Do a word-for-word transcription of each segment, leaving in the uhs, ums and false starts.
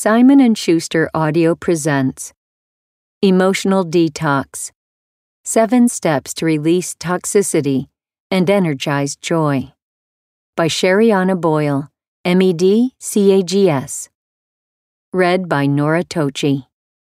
Simon and Schuster Audio presents Emotional Detox, Seven Steps to Release Toxicity and Energize Joy by Sherianna Boyle, M E D C A G S. Read by Norah Tocci.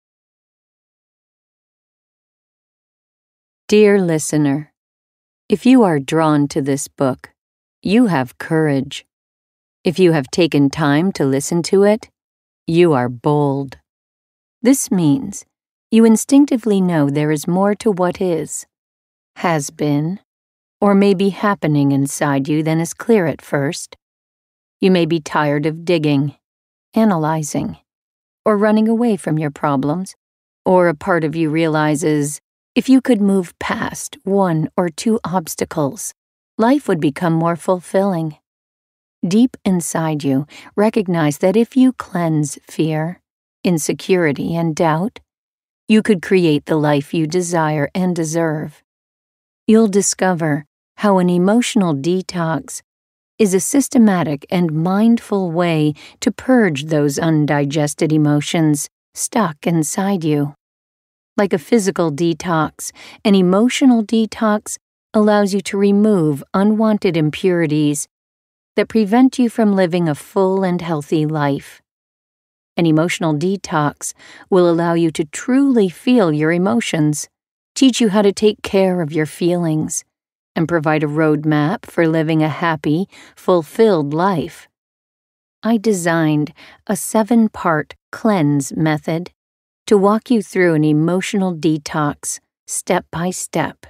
Dear listener, if you are drawn to this book, you have courage. If you have taken time to listen to it, you are bold. This means you instinctively know there is more to what is, has been, or may be happening inside you than is clear at first. You may be tired of digging, analyzing, or running away from your problems, or a part of you realizes if you could move past one or two obstacles, life would become more fulfilling. Deep inside you, recognize that if you cleanse fear, insecurity, and doubt, you could create the life you desire and deserve. You'll discover how an emotional detox is a systematic and mindful way to purge those undigested emotions stuck inside you. Like a physical detox, an emotional detox allows you to remove unwanted impurities that prevent you from living a full and healthy life. An emotional detox will allow you to truly feel your emotions, teach you how to take care of your feelings, and provide a roadmap for living a happy, fulfilled life. I designed a seven-part cleanse method to walk you through an emotional detox step by step.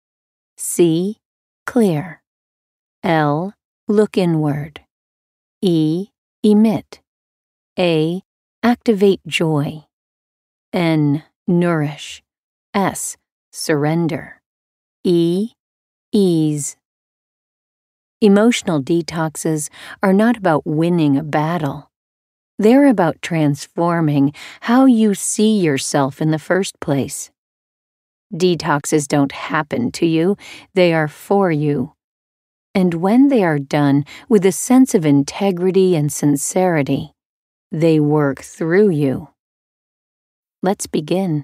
C. Clear. L. Look inward. E. Emit. A. Activate joy. N. Nourish. S. Surrender. E. Ease. Emotional detoxes are not about winning a battle. They're about transforming how you see yourself in the first place. Detoxes don't happen to you, they are for you. And when they are done with a sense of integrity and sincerity, they work through you. Let's begin.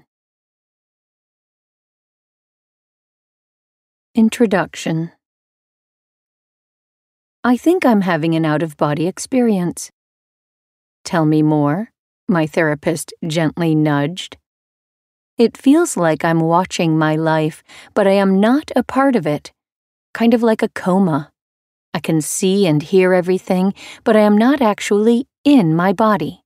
Introduction. I think I'm having an out-of-body experience. Tell me more, my therapist gently nudged. It feels like I'm watching my life, but I am not a part of it. Kind of like a coma. I can see and hear everything, but I am not actually in my body.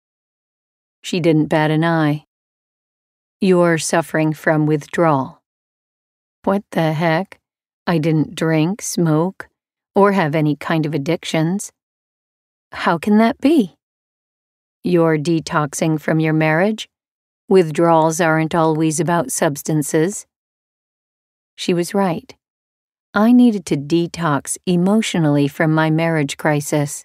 She didn't bat an eye. You're suffering from withdrawal. What the heck? I didn't drink, smoke, or have any kind of addictions. How can that be? You're detoxing from your marriage? Withdrawals aren't always about substances. She was right. I needed to detox emotionally from my marriage crisis.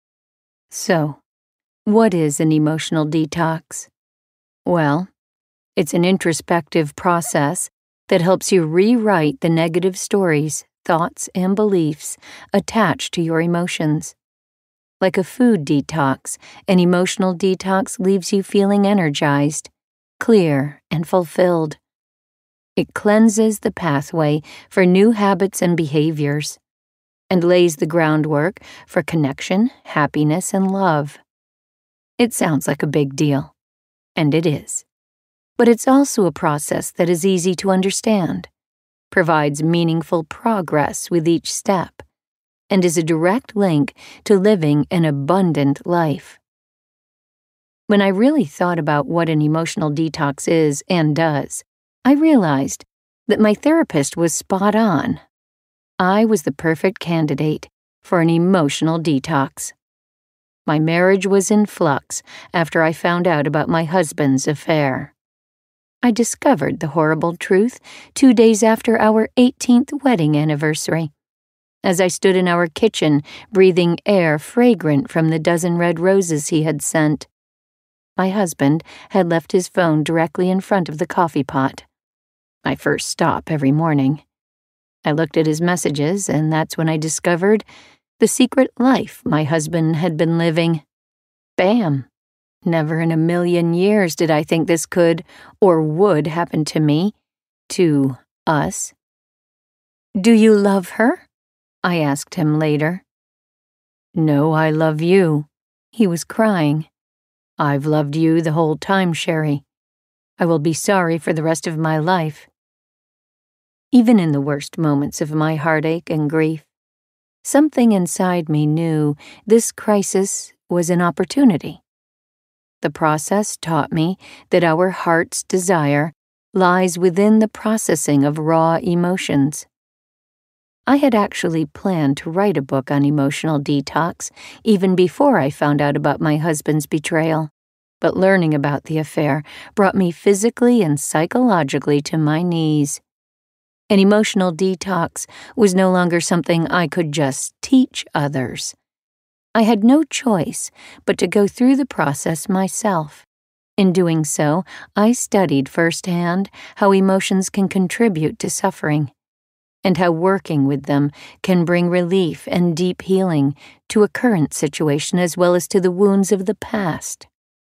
So, what is an emotional detox? Well, it's an introspective process that helps you rewrite the negative stories, thoughts, and beliefs attached to your emotions. Like a food detox, an emotional detox leaves you feeling energized, clear, and fulfilled. It cleanses the pathway for new habits and behaviors, and lays the groundwork for connection, happiness, and love. It sounds like a big deal, and it is. But it's also a process that is easy to understand, provides meaningful progress with each step, and is a direct link to living an abundant life. When I really thought about what an emotional detox is and does, I realized that my therapist was spot on. I was the perfect candidate for an emotional detox. My marriage was in flux after I found out about my husband's affair. I discovered the horrible truth two days after our eighteenth wedding anniversary, as I stood in our kitchen breathing air fragrant from the dozen red roses he had sent. My husband had left his phone directly in front of the coffee pot. My first stop every morning. I looked at his messages, and that's when I discovered the secret life my husband had been living. Bam! Never in a million years did I think this could or would happen to me, to us. "Do you love her?" I asked him later. "No, I love you." He was crying. "I've loved you the whole time, Sherry. I will be sorry for the rest of my life." Even in the worst moments of my heartache and grief, something inside me knew this crisis was an opportunity. The process taught me that our heart's desire lies within the processing of raw emotions. I had actually planned to write a book on emotional detox even before I found out about my husband's betrayal, but learning about the affair brought me physically and psychologically to my knees. An emotional detox was no longer something I could just teach others. I had no choice but to go through the process myself. In doing so, I studied firsthand how emotions can contribute to suffering, and how working with them can bring relief and deep healing to a current situation as well as to the wounds of the past.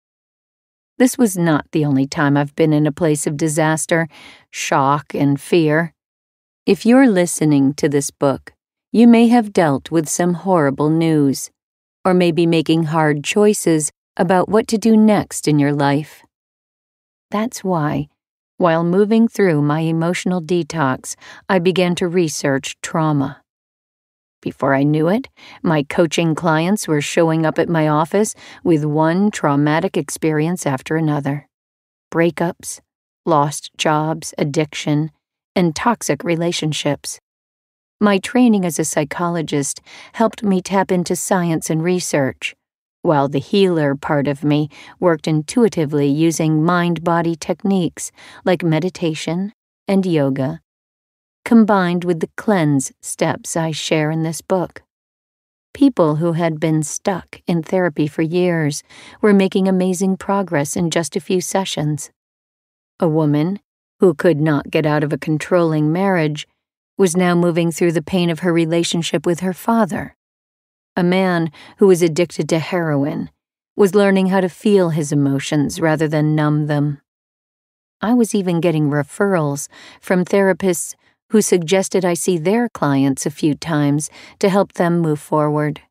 This was not the only time I've been in a place of disaster, shock, and fear. If you're listening to this book, you may have dealt with some horrible news, or may be making hard choices about what to do next in your life. That's why, while moving through my emotional detox, I began to research trauma. Before I knew it, my coaching clients were showing up at my office with one traumatic experience after another. Breakups, lost jobs, addiction, and toxic relationships. My training as a psychologist helped me tap into science and research, while the healer part of me worked intuitively using mind-body techniques like meditation and yoga, combined with the cleanse steps I share in this book. People who had been stuck in therapy for years were making amazing progress in just a few sessions. A woman who could not get out of a controlling marriage was now moving through the pain of her relationship with her father. A man who was addicted to heroin was learning how to feel his emotions rather than numb them. I was even getting referrals from therapists who suggested I see their clients a few times to help them move forward.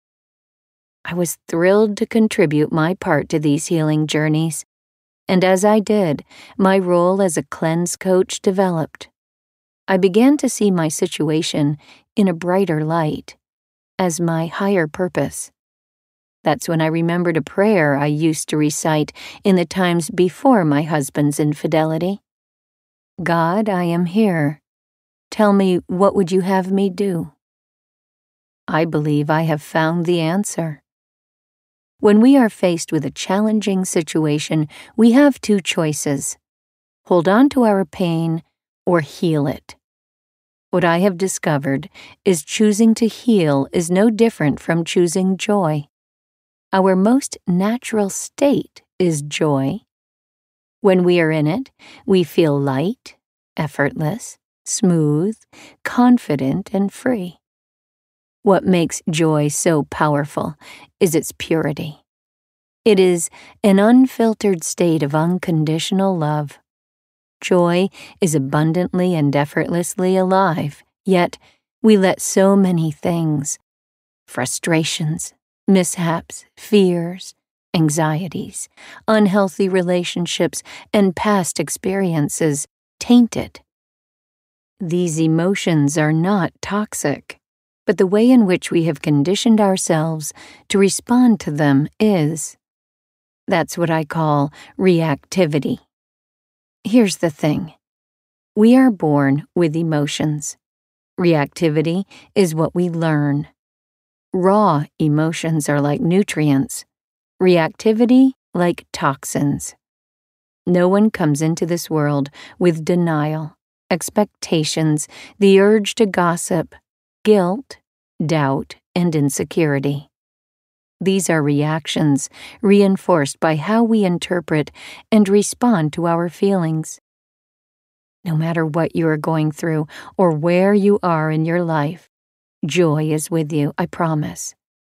I was thrilled to contribute my part to these healing journeys, and as I did, my role as a cleanse coach developed. I began to see my situation in a brighter light, as my higher purpose. That's when I remembered a prayer I used to recite in the times before my husband's infidelity. God, I am here. Tell me, what would you have me do? I believe I have found the answer. When we are faced with a challenging situation, we have two choices: hold on to our pain or heal it. What I have discovered is choosing to heal is no different from choosing joy. Our most natural state is joy. When we are in it, we feel light, effortless, smooth, confident, and free. What makes joy so powerful is its purity. It is an unfiltered state of unconditional love. Joy is abundantly and effortlessly alive, yet we let so many things, frustrations, mishaps, fears, anxieties, unhealthy relationships, and past experiences taint it. These emotions are not toxic, but the way in which we have conditioned ourselves to respond to them is. That's what I call reactivity. Here's the thing. We are born with emotions. Reactivity is what we learn. Raw emotions are like nutrients. Reactivity like toxins. No one comes into this world with denial, expectations, the urge to gossip, guilt, doubt, and insecurity. These are reactions reinforced by how we interpret and respond to our feelings. No matter what you are going through or where you are in your life, joy is with you, I promise.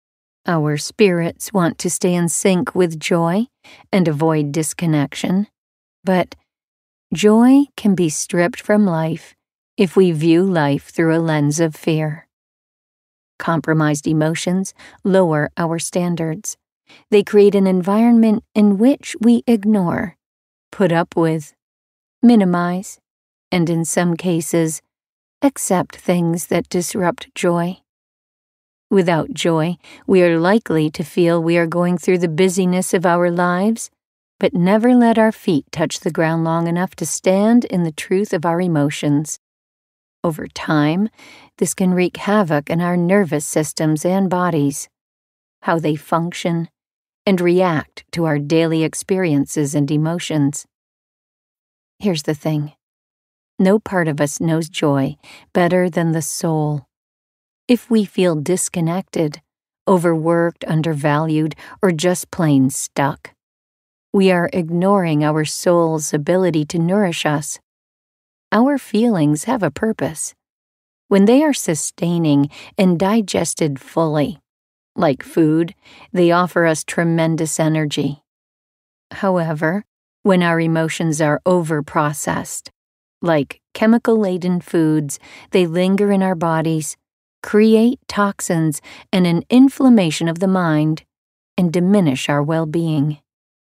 Our spirits want to stay in sync with joy and avoid disconnection, but joy can be stripped from life if we view life through a lens of fear. Compromised emotions lower our standards. They create an environment in which we ignore, put up with, minimize, and in some cases, accept things that disrupt joy. Without joy, we are likely to feel we are going through the busyness of our lives, but never let our feet touch the ground long enough to stand in the truth of our emotions. Over time, this can wreak havoc in our nervous systems and bodies, how they function, and react to our daily experiences and emotions. Here's the thing. No part of us knows joy better than the soul. If we feel disconnected, overworked, undervalued, or just plain stuck, we are ignoring our soul's ability to nourish us. Our feelings have a purpose. When they are sustaining and digested fully, like food, they offer us tremendous energy. However, when our emotions are over-processed, like chemical-laden foods, they linger in our bodies, create toxins and an inflammation of the mind, and diminish our well-being.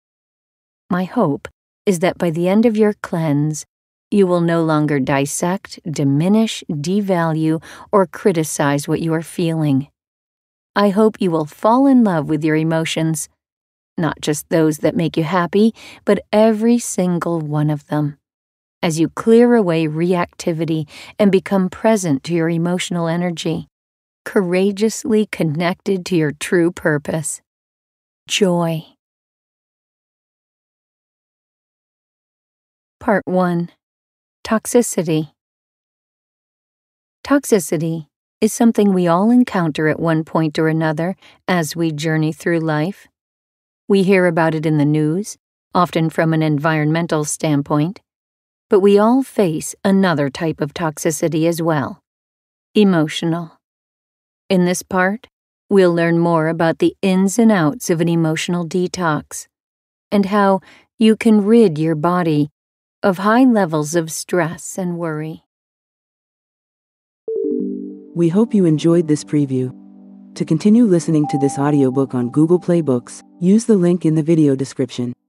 My hope is that by the end of your cleanse, you will no longer dissect, diminish, devalue, or criticize what you are feeling. I hope you will fall in love with your emotions, not just those that make you happy, but every single one of them, as you clear away reactivity and become present to your emotional energy, courageously connected to your true purpose. Joy. Part one. Toxicity. Toxicity is something we all encounter at one point or another as we journey through life. We hear about it in the news, often from an environmental standpoint, but we all face another type of toxicity as well, emotional. In this part, we'll learn more about the ins and outs of an emotional detox and how you can rid your body of high levels of stress and worry. We hope you enjoyed this preview. To continue listening to this audiobook on Google Play Books, use the link in the video description.